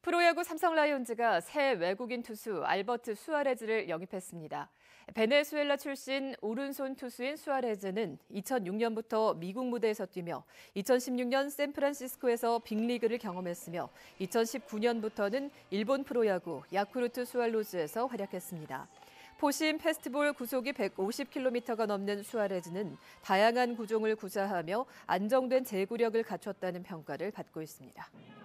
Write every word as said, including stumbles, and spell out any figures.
프로야구 삼성 라이온즈가 새 외국인 투수 알버트 수아레즈를 영입했습니다. 베네수엘라 출신 오른손 투수인 수아레즈는 이천육 년부터 미국 무대에서 뛰며 이천십육 년 샌프란시스코에서 빅리그를 경험했으며 이천십구 년부터는 일본 프로야구 야쿠르트 스왈로즈에서 활약했습니다. 포심 패스트볼 구속이 백오십 킬로미터가 넘는 수아레즈는 다양한 구종을 구사하며 안정된 제구력을 갖췄다는 평가를 받고 있습니다.